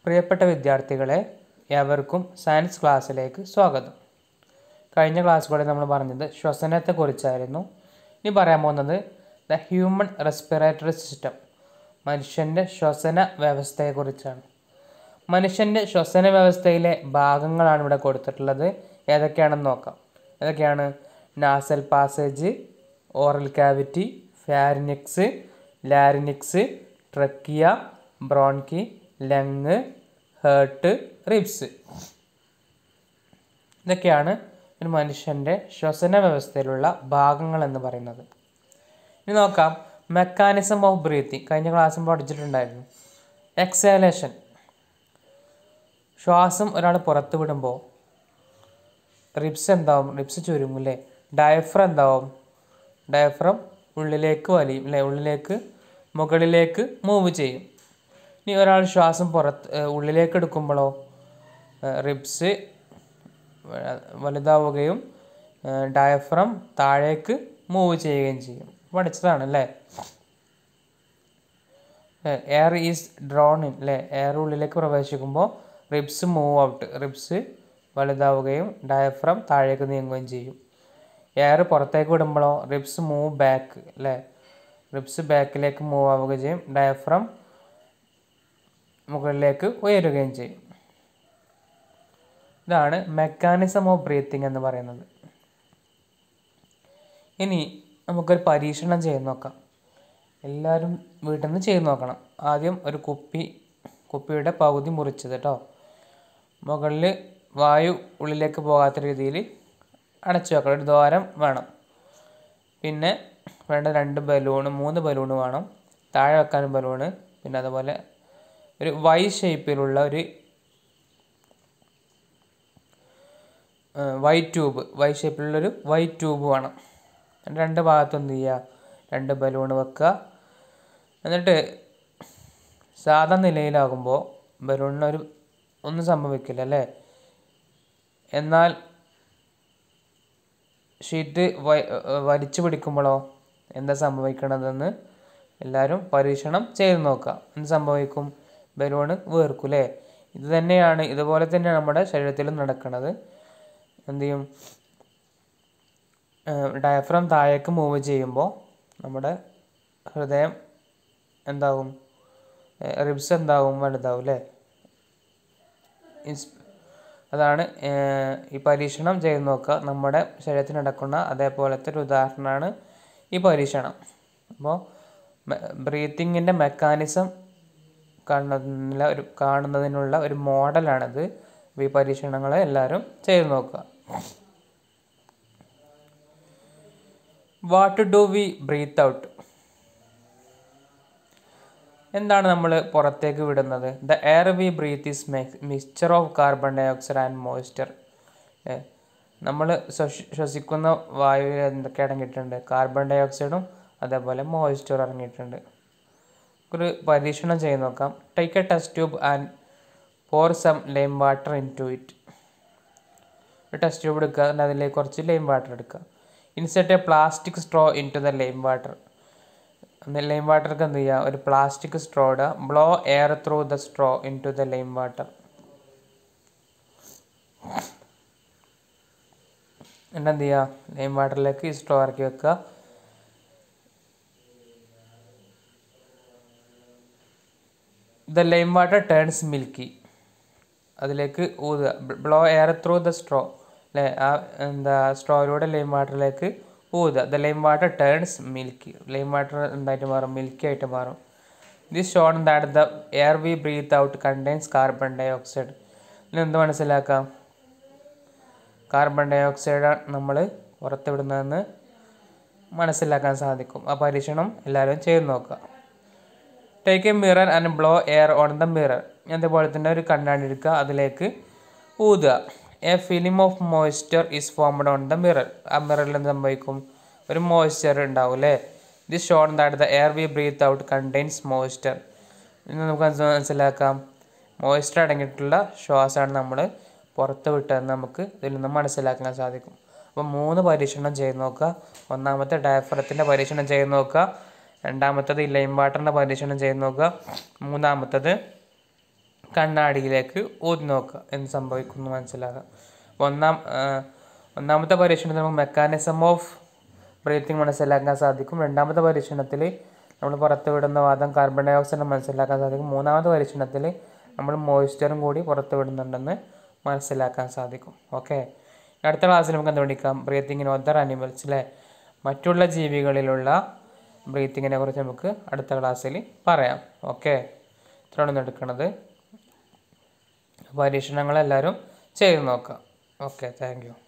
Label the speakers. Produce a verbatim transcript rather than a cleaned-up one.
Speaker 1: പ്രിയപ്പെട്ട വിദ്യാർത്ഥികളെ, ഏവർക്കും സയൻസ് ക്ലാസ്സിലേക്ക് സ്വാഗതം. കഴിഞ്ഞ ക്ലാസ്സുകളിൽ നമ്മൾ പറഞ്ഞത് ശ്വസനത്തെക്കുറിച്ചായിരുന്നു. ഇനി പറയാൻ പോകുന്നത് ദ ഹ്യൂമൻ റെസ്പിറേറ്ററി സിസ്റ്റം, മനുഷ്യൻ്റെ ശ്വസന വ്യവസ്ഥയെക്കുറിച്ചാണ്. മനുഷ്യൻ്റെ ശ്വസന വ്യവസ്ഥയിലെ ഭാഗങ്ങളാണ് ഇവിടെ കൊടുത്തിട്ടുള്ളത്. ഏതൊക്കെയാണെന്ന് നോക്കാം. ഏതൊക്കെയാണ്? Nasal passage, oral cavity, pharynx, larynx, trachea, bronchi, lung, heart, ribs. ഇതൊക്കെയാണ് ഒരു മനുഷ്യൻ്റെ ശ്വസന വ്യവസ്ഥയിലുള്ള ഭാഗങ്ങൾ എന്ന് പറയുന്നത്. ഇനി നോക്കാം മെക്കാനിസം ഓഫ് ബ്രീത്തിങ്. കഴിഞ്ഞ ക്ലാസ്സിൽ പഠിച്ചിട്ടുണ്ടായിരുന്നു. എക്സേലേഷൻ, ശ്വാസം ഒരാൾ പുറത്ത് വിടുമ്പോൾ റിബ്സ് എന്താവും? റിബ്സ് ചുരുങ്ങും അല്ലേ. ഡയഫ്രം എന്താവും? ഡയഫ്രം ഉള്ളിലേക്ക് വലിയും അല്ലേ, ഉള്ളിലേക്ക് മുകളിലേക്ക് മൂവ് ചെയ്യും. ഇനി ഒരാൾ ശ്വാസം പുറത്ത് ഉള്ളിലേക്ക് എടുക്കുമ്പോഴോ റിബ്സ് വലുതാവുകയും ഡയഫ്രം താഴേക്ക് മൂവ് ചെയ്യുകയും ചെയ്യും. പഠിച്ചതാണ് അല്ലേ. എയർ ഈസ് ഡ്രോൺ ഇൻ അല്ലേ, എയർ ഉള്ളിലേക്ക് പ്രവേശിക്കുമ്പോൾ റിബ്സ് മൂവ് ഔട്ട്, റിബ്സ് വലുതാവുകയും ഡയഫ്രം താഴേക്ക് നീങ്ങുകയും ചെയ്യും. എയർ പുറത്തേക്ക് വിടുമ്പോഴോ റിബ്സ് മൂവ് ബാക്ക് അല്ലേ, റിബ്സ് ബാക്കിലേക്ക് മൂവ് ആവുകയും ചെയ്യും, ഡയഫ്രം മുകളിലേക്ക് ഉയരുകയും ചെയ്യും. ഇതാണ് മെക്കാനിസം ഓഫ് ബ്രീത്തിങ് എന്ന് പറയുന്നത്. ഇനി നമുക്കൊരു പരീക്ഷണം ചെയ്ത് നോക്കാം. എല്ലാവരും വീട്ടിൽ നിന്ന് ചെയ്ത് നോക്കണം. ആദ്യം ഒരു കുപ്പി കുപ്പിയുടെ പകുതി മുറിച്ചത് കേട്ടോ, മുകളിൽ വായു ഉള്ളിലേക്ക് പോകാത്ത രീതിയിൽ അടച്ചു വെക്കണം. ഒരു ദ്വാരം വേണം. പിന്നെ വേണ്ട രണ്ട് ബലൂണ്, മൂന്ന് ബലൂണ് വേണം. താഴെ വെക്കാനും ബലൂണ്. പിന്നെ അതുപോലെ ഒരു വൈ ഷേപ്പിലുള്ള ഒരു വൈ ട്യൂബ്, വൈ ഷേപ്പിലുള്ളൊരു വൈ ട്യൂബ് വേണം. രണ്ട് ഭാഗത്തും എന്ത് ചെയ്യുക, രണ്ട് ബലൂൺ വെക്കുക. എന്നിട്ട് സാധാ നിലയിലാകുമ്പോൾ ബലൂണിനൊരു ഒന്നും സംഭവിക്കില്ല അല്ലേ. എന്നാൽ ഷീറ്റ് വലിച്ചു പിടിക്കുമ്പോഴോ എന്താ സംഭവിക്കണതെന്ന് എല്ലാവരും പരീക്ഷണം ചെയ്ത് നോക്കുക. എന്ത് സംഭവിക്കും? ബലൂണ് വീർക്കും അല്ലേ. ഇത് തന്നെയാണ്, ഇതുപോലെ തന്നെയാണ് നമ്മുടെ ശരീരത്തിലും നടക്കുന്നത്. എന്ത് ചെയ്യും? ഡയഫ്രം താഴേക്ക് മൂവ് ചെയ്യുമ്പോൾ നമ്മുടെ ഹൃദയം എന്താവും? റിബ്സ് എന്താവും? വലുതാവും അല്ലേ. അതാണ് ഈ പരീക്ഷണം ചെയ്ത് നോക്കുക. നമ്മുടെ ശരീരത്തിൽ നടക്കുന്ന അതേപോലത്തെ ഒരു ഉദാഹരണമാണ് ഈ പരീക്ഷണം. അപ്പോൾ ബ്രീത്തിങ്ങിൻ്റെ മെക്കാനിസം കാണുന്നതിനുള്ള ഒരു കാണുന്നതിനുള്ള ഒരു മോഡലാണിത്. ഈ പരീക്ഷണങ്ങൾ എല്ലാവരും ചെയ്ത് നോക്കുക. What do we breathe out? എന്താണ് നമ്മൾ പുറത്തേക്ക് വിടുന്നത്? The air we breathe is mixture of carbon dioxide and moisture. നമ്മൾ ശ്വസിക്കുന്ന വായുവിൽ എന്തൊക്കെ അടങ്ങിയിട്ടുണ്ട്? കാർബൺ ഡൈ ഓക്സൈഡും അതേപോലെ മോയ്സ്ചർ അടങ്ങിയിട്ടുണ്ട്. ഒരു പരീക്ഷണം ചെയ്ത് നോക്കാം. Take a test tube and pour some lime water into it. ഒരു ടെസ്റ്റ് ട്യൂബ് എടുക്കുക, അതിലേക്ക് കുറച്ച് ലൈം വാട്ടർ എടുക്കുക. Insert a plastic straw into the lime water. Lime വാട്ടർക്ക് എന്ത് ചെയ്യുക? ഒരു പ്ലാസ്റ്റിക് സ്ട്രോ ഇടുക. Blow air through the straw into the lime water. എന്നിട്ട് എന്ത് ചെയ്യുക? ലൈം വാട്ടറിലേക്ക് ഈ സ്ട്രോ ഇറക്കി വെക്കുക. The lime water turns milky. അതിലേക്ക് ഊതുക. Blow air through the straw അല്ലേ, ആ എന്താ സ്ട്രോയിലൂടെ ലൈം വാട്ടറിലേക്ക് ഊതുക. The lime water turns milky. Lime water എന്തായിട്ട് മാറും? മിൽക്കി ആയിട്ട് മാറും. This shown that the air we breathe out contains carbon dioxide. ഇതിൽ എന്ത് മനസ്സിലാക്കാം? കാർബൺ ഡൈ ഓക്സൈഡ് നമ്മൾ പുറത്ത് വിടുന്നതെന്ന് മനസ്സിലാക്കാൻ സാധിക്കും. ആ പരീക്ഷണം എല്ലാവരും ചെയ്ത് നോക്കുക. Take a mirror and blow air on the mirror. അതേപോലെ തന്നെ ഒരു കണ്ണാടി എടുക്കുക, അതിലേക്ക് ഊതുക. A film of moisture is formed on the mirror. ആ മിററിൽ എന്ത് സംഭവിക്കും? ഒരു മോയ്സ്ചർ ഉണ്ടാവും അല്ലേ. This shown that the air we breathe out contains moisture. ഇന്ന് നമുക്ക് മനസ്സിലാക്കാം, മോയ്സ്ചർ അടങ്ങിയിട്ടുള്ള ശ്വാസമാണ് നമ്മൾ പുറത്ത് വിട്ടതെന്ന് നമുക്ക് ഇതിൽ നിന്ന് മനസ്സിലാക്കാൻ സാധിക്കും. അപ്പോൾ മൂന്ന് പരീക്ഷണം ചെയ്ത് നോക്കുക. ഒന്നാമത്തെ ഡയഫ്രത്തിൻ്റെ പരീക്ഷണം ചെയ്ത് നോക്കുക. രണ്ടാമത്തത് ലൈം വാട്ടറിൻ്റെ പരീക്ഷണം ചെയ്ത് നോക്കുക. മൂന്നാമത്തത് കണ്ണാടിയിലേക്ക് ഊതി നോക്കുക എന്ത് സംഭവിക്കുന്നു മനസ്സിലാക്കുക. ഒന്നാം ഒന്നാമത്തെ പരീക്ഷണത്തിൽ നമുക്ക് മെക്കാനിസം ഓഫ് ബ്രീത്തിങ് മനസ്സിലാക്കാൻ സാധിക്കും. രണ്ടാമത്തെ പരീക്ഷണത്തിൽ നമ്മൾ പുറത്ത് വിടുന്ന വാതം കാർബൺ ഡൈ ഓക്സൈഡ് മനസ്സിലാക്കാൻ സാധിക്കും. മൂന്നാമത്തെ പരീക്ഷണത്തിൽ നമ്മൾ മോയ്സ്ചറും കൂടി പുറത്ത് വിടുന്നുണ്ടെന്ന് മനസ്സിലാക്കാൻ സാധിക്കും. ഓക്കെ, അടുത്ത ക്ലാസ്സിൽ നമുക്ക് എന്ത് പഠിക്കാം? ബ്രീത്തിങ് ഇൻ അതർ അനിമൽസിലെ മറ്റുള്ള ജീവികളിലുള്ള ബ്രീത്തിങ്ങിനെ കുറിച്ച് നമുക്ക് അടുത്ത ക്ലാസ്സിൽ പറയാം. ഓക്കെ, ഇത്രയാണ് എടുക്കുന്നത്. പരീക്ഷണങ്ങളെല്ലാവരും ചെയ്ത് നോക്കാം. Okay, thank U.